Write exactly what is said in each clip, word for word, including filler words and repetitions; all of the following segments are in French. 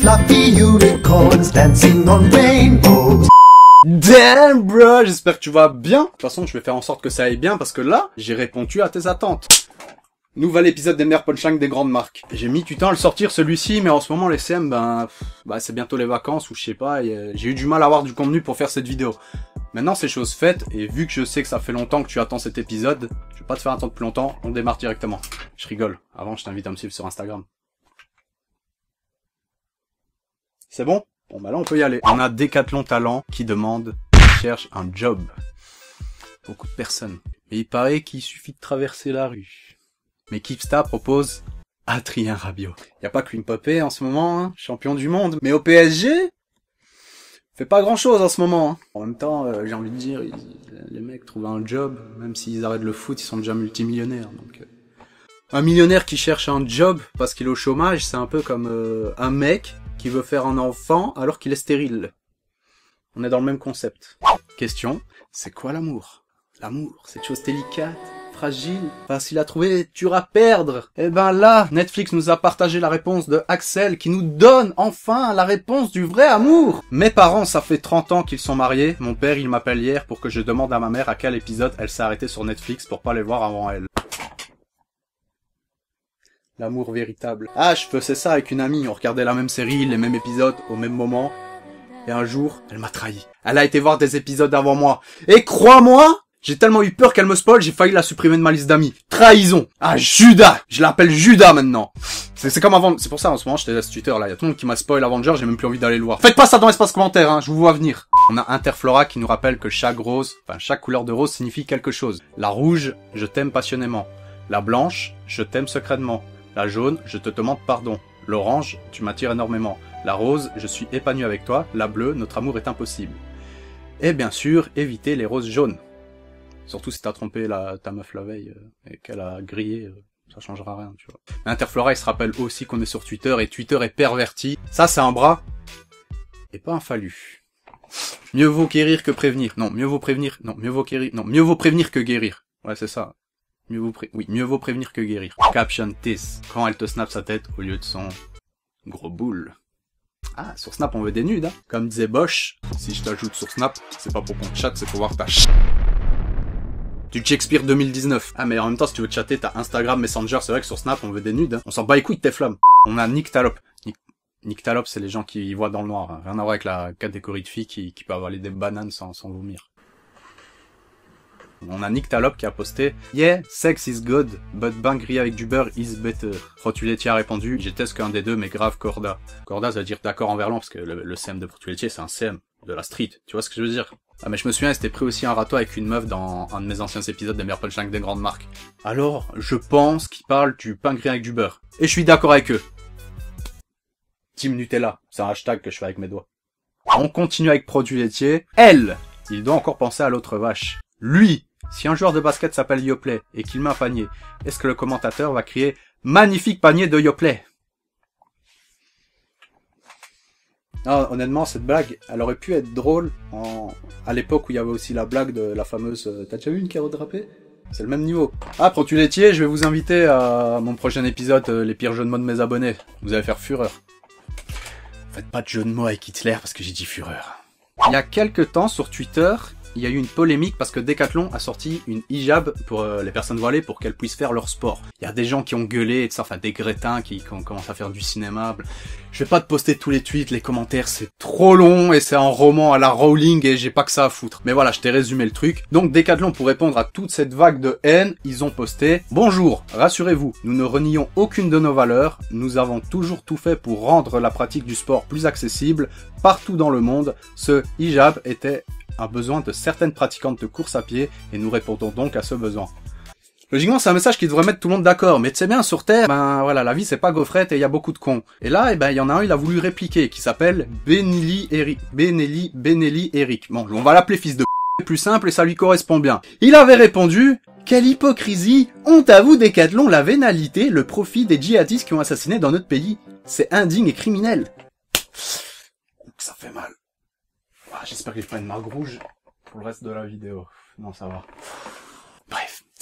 fluffy unicorns dancing on rainbows. Damn bro, j'espère que tu vas bien. De toute façon, je vais faire en sorte que ça aille bien parce que là, j'ai répondu à tes attentes. Nouvel épisode des meilleurs punchlines des grandes marques. J'ai mis du temps à le sortir celui-ci, mais en ce moment les C M, ben, pff, bah c'est bientôt les vacances ou je sais pas, j'ai eu du mal à avoir du contenu pour faire cette vidéo. Maintenant c'est chose faite, et vu que je sais que ça fait longtemps que tu attends cet épisode, je vais pas te faire attendre plus longtemps, on démarre directement. Je rigole, avant je t'invite à me suivre sur Instagram. C'est bon? Bon bah là on peut y aller. On a Decathlon Talent qui demande, qui cherche un job. Beaucoup de personnes. Et il paraît qu'il suffit de traverser la rue. Mais Keepsta propose Adrien Rabiot. Y a pas que Mbappé en ce moment, hein, champion du monde. Mais au P S G, fait pas grand chose en ce moment. Hein. En même temps, euh, j'ai envie de dire, ils, les mecs trouvent un job, même s'ils arrêtent le foot, ils sont déjà multimillionnaires. Donc, euh. Un millionnaire qui cherche un job parce qu'il est au chômage, c'est un peu comme euh, un mec qui veut faire un enfant alors qu'il est stérile. On est dans le même concept. Question, c'est quoi l'amour? L'amour, cette chose délicate, fragile, facile à trouver, dur à perdre. Et ben là, Netflix nous a partagé la réponse de Axel qui nous donne enfin la réponse du vrai amour. Mes parents, ça fait trente ans qu'ils sont mariés. Mon père, il m'appelle hier pour que je demande à ma mère à quel épisode elle s'est arrêtée sur Netflix pour pas les voir avant elle. L'amour véritable. Ah, je faisais ça avec une amie, on regardait la même série, les mêmes épisodes, au même moment. Et un jour, elle m'a trahi. Elle a été voir des épisodes avant moi. Et crois-moi, j'ai tellement eu peur qu'elle me spoil, j'ai failli la supprimer de ma liste d'amis. Trahison. Ah, Judas. Je l'appelle Judas maintenant. C'est comme avant. C'est pour ça, en ce moment, je te laisse Twitter, là. Il y a tout le monde qui m'a spoil Avenger, j'ai même plus envie d'aller le voir. Faites pas ça dans l'espace commentaire, hein. Je vous vois venir. On a Interflora qui nous rappelle que chaque rose, enfin, chaque couleur de rose signifie quelque chose. La rouge, je t'aime passionnément. La blanche, je t'aime secrètement. La jaune, je te demande pardon. L'orange, tu m'attires énormément. La rose, je suis épanoui avec toi. La bleue, notre amour est impossible. Et bien sûr, éviter les roses jaunes. Surtout si t'as trompé la, ta meuf la veille euh, et qu'elle a grillé, euh, ça changera rien, tu vois. Mais Interflora, il se rappelle aussi qu'on est sur Twitter et Twitter est perverti. Ça, c'est un bras et pas un phallus. Mieux vaut guérir que prévenir. Non, mieux vaut prévenir. Non, mieux vaut guérir. Non, mieux vaut prévenir que guérir. Ouais, c'est ça. Mieux vaut pré... Oui, mieux vaut prévenir que guérir. Caption this. Quand elle te snap sa tête au lieu de son gros boule. Ah, sur Snap, on veut des nudes, hein. Comme disait Bosch, si je t'ajoute sur Snap, c'est pas pour qu'on te chatte, c'est pour voir ta ch... Du Shakespeare deux mille dix-neuf. Ah, mais en même temps, si tu veux chatter, t'as Instagram, Messenger, c'est vrai que sur Snap, on veut des nudes, hein. On s'en bat les couilles de tes flammes. On a Nick Talop. Nick, Nick Talop, c'est les gens qui y voient dans le noir, hein. Rien à voir avec la catégorie de filles qui, qui peut avaler des bananes sans, sans vomir. On a Nick Talop qui a posté « Yeah, sex is good, but bain grillé avec du beurre is better ». Protuletier a répondu « J'étais qu'un des deux, mais grave corda ». Corda, ça veut dire d'accord en verlan, parce que le, le C M de Protuletier, c'est un C M de la street. Tu vois ce que je veux dire? Ah, mais je me souviens, il s'était pris aussi un râteau avec une meuf dans un de mes anciens épisodes des meilleurs punchlines des grandes marques. Alors, je pense qu'ils parlent du pain grillé avec du beurre. Et je suis d'accord avec eux. Team Nutella, c'est un hashtag que je fais avec mes doigts. On continue avec Protuletier. Elle, il doit encore penser à l'autre vache. Lui, si un joueur de basket s'appelle Yoplait et qu'il met un panier, est-ce que le commentateur va crier « Magnifique panier de Yoplait » ? Non, honnêtement, cette blague, elle aurait pu être drôle en... à l'époque où il y avait aussi la blague de la fameuse euh, « T'as déjà vu une carotte râpée ?» C'est le même niveau. Ah, Protuletier, je vais vous inviter à mon prochain épisode, euh, les pires jeux de mots de mes abonnés. Vous allez faire fureur. Faites pas de jeu de mots avec Hitler parce que j'ai dit fureur. Il y a quelques temps sur Twitter, il y a eu une polémique parce que Decathlon a sorti une hijab pour euh, les personnes voilées pour qu'elles puissent faire leur sport. Il y a des gens qui ont gueulé et tout ça, enfin des crétins qui, qui ont commencé à faire du cinéma. Je vais pas te poster tous les tweets, les commentaires, c'est trop long et c'est un roman à la Rowling et j'ai pas que ça à foutre. Mais voilà, je t'ai résumé le truc. Donc Decathlon, pour répondre à toute cette vague de haine, ils ont posté « Bonjour, rassurez-vous, nous ne renions aucune de nos valeurs, nous avons toujours tout fait pour rendre la pratique du sport plus accessible partout dans le monde. Ce hijab était un besoin de certaines pratiquantes de course à pied et nous répondons donc à ce besoin. » Logiquement, c'est un message qui devrait mettre tout le monde d'accord, mais tu sais bien, sur Terre, ben voilà, la vie c'est pas gaufrette et il y a beaucoup de cons. Et là, eh ben il y en a un, il a voulu répliquer, qui s'appelle Benelli Eric. Benelli, Benelli Eric. Bon, on va l'appeler fils de p***, plus simple et ça lui correspond bien. Il avait répondu « Quelle hypocrisie! Honte à vous, Decathlon, la vénalité, le profit des djihadistes qui ont assassiné dans notre pays. C'est indigne et criminel. » Ça fait mal. Ah, j'espère que je prends une marque rouge pour le reste de la vidéo. Non, ça va. Bref.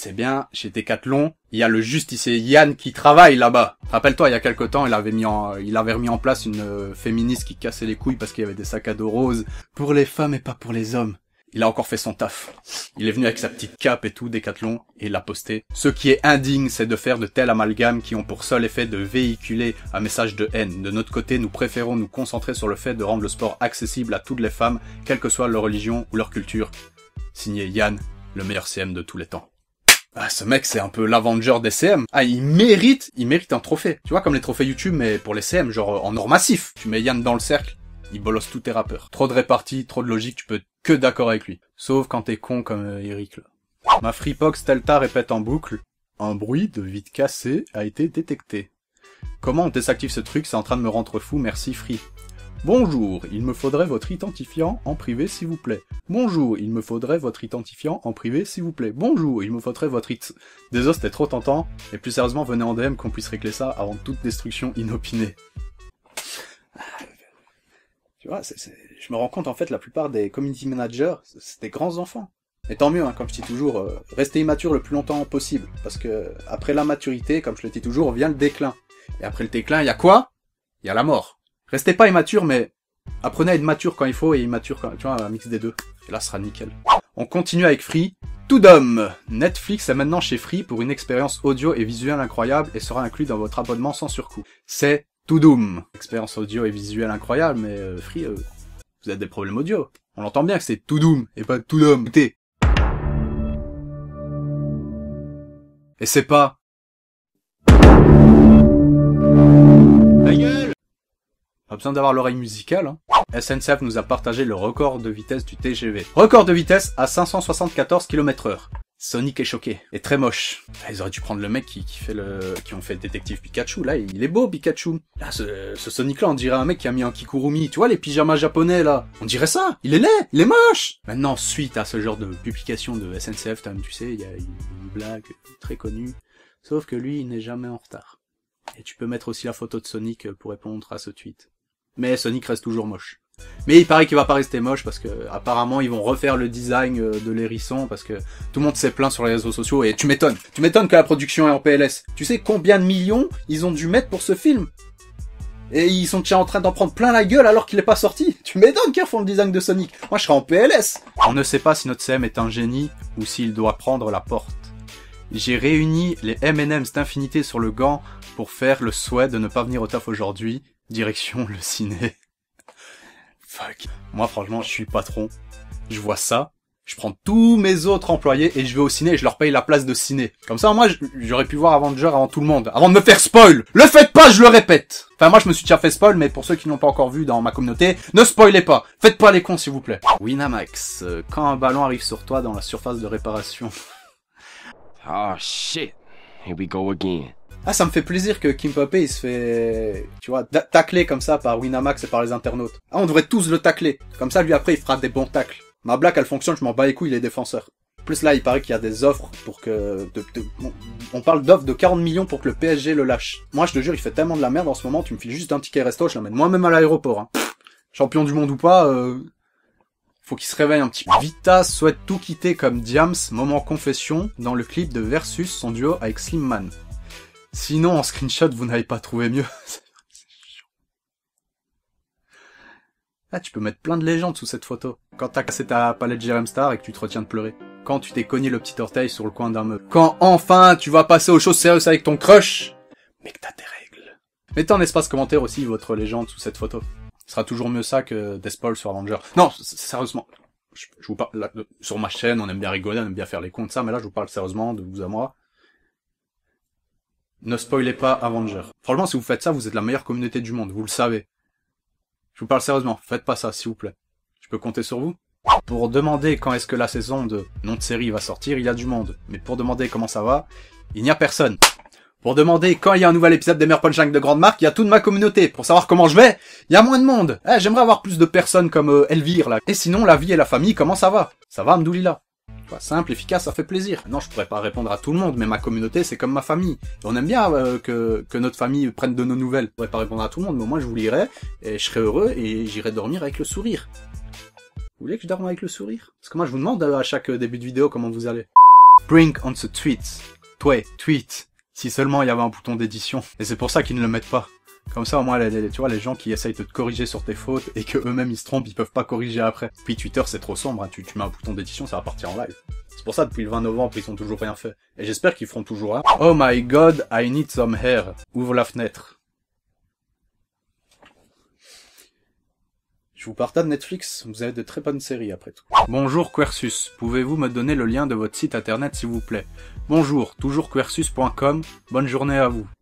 C'est bien, chez Decathlon, il y a le justicier Yann qui travaille là-bas. Rappelle-toi, il y a quelque temps, il avait mis en, il avait remis en place une euh, féministe qui cassait les couilles parce qu'il y avait des sacs à dos roses pour les femmes et pas pour les hommes. Il a encore fait son taf. Il est venu avec sa petite cape et tout, Decathlon, et il l'a posté. Ce qui est indigne, c'est de faire de tels amalgames qui ont pour seul effet de véhiculer un message de haine. De notre côté, nous préférons nous concentrer sur le fait de rendre le sport accessible à toutes les femmes, quelle que soit leur religion ou leur culture. Signé Yann, le meilleur C M de tous les temps. Ah, ce mec, c'est un peu l'Avenger des C M. Ah, il mérite, il mérite un trophée. Tu vois, comme les trophées YouTube, mais pour les C M, genre en or massif. Tu mets Yann dans le cercle, il bolosse tous tes rappeurs. Trop de répartie, trop de logique, tu peux être que d'accord avec lui. Sauf quand t'es con comme euh, Eric, là. Ma Freepox Delta répète en boucle. Un bruit de vitre cassée a été détecté. Comment on désactive ce truc? C'est en train de me rendre fou, merci Free. Bonjour, il me faudrait votre identifiant en privé s'il vous plaît. Bonjour, il me faudrait votre identifiant en privé s'il vous plaît. Bonjour, il me faudrait votre it... Désolé, c'était trop tentant. Et plus sérieusement, venez en D M qu'on puisse régler ça avant toute destruction inopinée. Tu vois, c'est, c'est... je me rends compte en fait, la plupart des community managers, c'est des grands enfants. Et tant mieux, hein, comme je dis toujours, euh, restez immature le plus longtemps possible. Parce que après la maturité, comme je le dis toujours, vient le déclin. Et après le déclin, il y a quoi? Il y a la mort. Restez pas immature, mais apprenez à être mature quand il faut et immature quand... Tu vois, un mix des deux. Et là, ce sera nickel. On continue avec Free. Tout d'homme. Netflix est maintenant chez Free pour une expérience audio et visuelle incroyable et sera inclus dans votre abonnement sans surcoût. C'est Toudoum. Expérience audio et visuelle incroyable, mais euh, Free, euh, vous avez des problèmes audio. On l'entend bien que c'est Toudoum et pas Toudoum. Écoutez. Et c'est pas... La gueule! Pas besoin d'avoir l'oreille musicale, hein. S N C F nous a partagé le record de vitesse du T G V. Record de vitesse à cinq cent soixante-quatorze kilomètres heure. Sonic est choqué. Et très moche. Ils auraient dû prendre le mec qui, qui fait le, qui ont fait le détective Pikachu. Là, il est beau, Pikachu. Là, ce, ce Sonic-là, on dirait un mec qui a mis un Kikurumi. Tu vois, les pyjamas japonais, là. On dirait ça. Il est laid. Il est moche. Maintenant, suite à ce genre de publication de S N C F, tu sais, il y a une blague très connue. Sauf que lui, il n'est jamais en retard. Et tu peux mettre aussi la photo de Sonic pour répondre à ce tweet. Mais Sonic reste toujours moche. Mais il paraît qu'il va pas rester moche parce que apparemment ils vont refaire le design de l'hérisson parce que tout le monde s'est plaint sur les réseaux sociaux et tu m'étonnes. Tu m'étonnes que la production est en P L S. Tu sais combien de millions ils ont dû mettre pour ce film? Et ils sont déjà en train d'en prendre plein la gueule alors qu'il est pas sorti. Tu m'étonnes qu'ils refont le design de Sonic. Moi je serais en P L S. On ne sait pas si notre C M est un génie ou s'il doit prendre la porte. J'ai réuni les M and M's d'infinité sur le gant pour faire le souhait de ne pas venir au taf aujourd'hui. Direction le ciné. Fuck. Moi franchement je suis le patron. Je vois ça. Je prends tous mes autres employés et je vais au ciné et je leur paye la place de ciné. Comme ça moi j'aurais pu voir Avenger avant tout le monde. Avant de me faire spoil. Le faites pas, je le répète. Enfin moi je me suis déjà fait spoil, mais pour ceux qui n'ont pas encore vu dans ma communauté, ne spoilez pas. Faites pas les cons s'il vous plaît. Winamax. Euh, quand un ballon arrive sur toi dans la surface de réparation. Oh shit. Here we go again. Ah, ça me fait plaisir que Kimpembe, il se fait, tu vois, tacler comme ça par Winamax et par les internautes. Ah, on devrait tous le tacler. Comme ça, lui, après, il fera des bons tacles. Ma blague, elle fonctionne, je m'en bats les couilles, les défenseurs. En plus, là, il paraît qu'il y a des offres pour que... De, de, on, on parle d'offres de quarante millions pour que le P S G le lâche. Moi, je te jure, il fait tellement de la merde en ce moment, tu me files juste un ticket resto, je l'amène moi-même à l'aéroport. Hein. Pff, champion du monde ou pas, euh... faut qu'il se réveille un petit peu. Vita souhaite tout quitter comme Diams, moment confession, dans le clip de Versus, son duo avec Slimman. Sinon, en screenshot, vous n'avez pas trouvé mieux. Ah, tu peux mettre plein de légendes sous cette photo. Quand t'as cassé ta palette J R M Star et que tu te retiens de pleurer. Quand tu t'es cogné le petit orteil sur le coin d'un meuble. Quand enfin tu vas passer aux choses sérieuses avec ton crush. Mais que t'as tes règles. Mettez en espace commentaire aussi votre légende sous cette photo. Ce sera toujours mieux ça que des spoils sur Avenger. Non, sérieusement. Je, je vous parle, là, sur ma chaîne, on aime bien rigoler, on aime bien faire les comptes, ça, mais là, je vous parle sérieusement de vous à moi. Ne spoilez pas Avenger. Franchement, si vous faites ça, vous êtes la meilleure communauté du monde, vous le savez. Je vous parle sérieusement, faites pas ça, s'il vous plaît. Je peux compter sur vous? Pour demander quand est-ce que la saison de nom de série va sortir, il y a du monde. Mais pour demander comment ça va, il n'y a personne. Pour demander quand il y a un nouvel épisode des meilleurs punchlines de grande marque, il y a toute ma communauté. Pour savoir comment je vais, il y a moins de monde. Eh, j'aimerais avoir plus de personnes comme euh, Elvire, là. Et sinon, la vie et la famille, comment ça va? Ça va, Amdoulila? Simple, efficace, ça fait plaisir. Non, je pourrais pas répondre à tout le monde, mais ma communauté, c'est comme ma famille. Et on aime bien euh, que, que notre famille prenne de nos nouvelles. Je pourrais pas répondre à tout le monde, mais au moins je vous lirai, et je serai heureux, et j'irai dormir avec le sourire. Vous voulez que je dorme avec le sourire? Parce que moi, je vous demande à chaque début de vidéo comment vous allez. Bring on the tweets. Toi, tweet. Si seulement il y avait un bouton d'édition. Et c'est pour ça qu'ils ne le mettent pas. Comme ça, au moins, les, les, tu vois, les gens qui essayent de te corriger sur tes fautes et que eux-mêmes ils se trompent, ils peuvent pas corriger après. Puis Twitter, c'est trop sombre, hein. tu, tu mets un bouton d'édition, ça va partir en live. C'est pour ça, depuis le vingt novembre, ils ont toujours rien fait. Et j'espère qu'ils feront toujours rien. Oh my god, I need some hair. Ouvre la fenêtre. Je vous partage Netflix, vous avez de très bonnes séries après tout. Bonjour Quersus, pouvez-vous me donner le lien de votre site internet s'il vous plaît? Bonjour, toujours quersus point com, bonne journée à vous.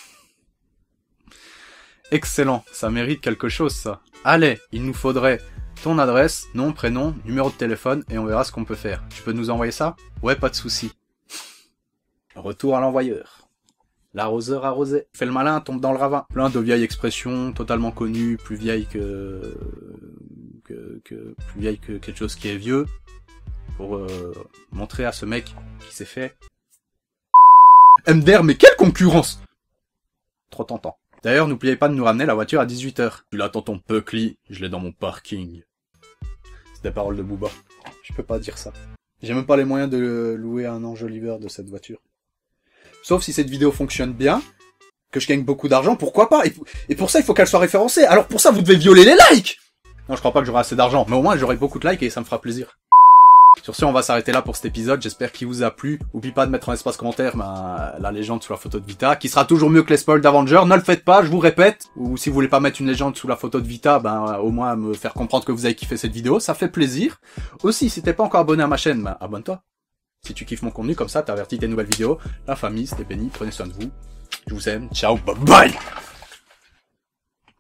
Excellent, ça mérite quelque chose ça. Allez, il nous faudrait ton adresse, nom, prénom, numéro de téléphone et on verra ce qu'on peut faire. Tu peux nous envoyer ça? Ouais, pas de souci. Retour à l'envoyeur. L'arroseur arrosé. Fais le malin, tombe dans le ravin. Plein de vieilles expressions totalement connues, plus vieilles que... que... que... plus vieilles que quelque chose qui est vieux. Pour euh, montrer à ce mec qui s'est fait... M D R, mais quelle concurrence! Trop tentant. D'ailleurs, n'oubliez pas de nous ramener la voiture à dix-huit heures. Tu l'attends ton Puckly, je l'ai dans mon parking. C'est des paroles de Booba. Je peux pas dire ça. J'ai même pas les moyens de louer un enjoliveur de cette voiture. Sauf si cette vidéo fonctionne bien, que je gagne beaucoup d'argent, pourquoi pas? Et, et pour ça, il faut qu'elle soit référencée. Alors pour ça, vous devez violer les likes! Non, je crois pas que j'aurai assez d'argent, mais au moins j'aurai beaucoup de likes et ça me fera plaisir. Sur ce, on va s'arrêter là pour cet épisode, j'espère qu'il vous a plu. N'oubliez pas de mettre en espace commentaire ben, la légende sous la photo de Vita, qui sera toujours mieux que les spoils d'Avengers, ne le faites pas, je vous répète. Ou si vous voulez pas mettre une légende sous la photo de Vita, ben au moins me faire comprendre que vous avez kiffé cette vidéo, ça fait plaisir. Aussi, si t'es pas encore abonné à ma chaîne, ben abonne-toi. Si tu kiffes mon contenu, comme ça t'avertis tes nouvelles vidéos. La famille, c'était béni, prenez soin de vous. Je vous aime, ciao, bye bye.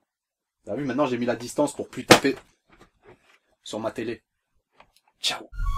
T'as vu, maintenant j'ai mis la distance pour plus taper sur ma télé. Ciao.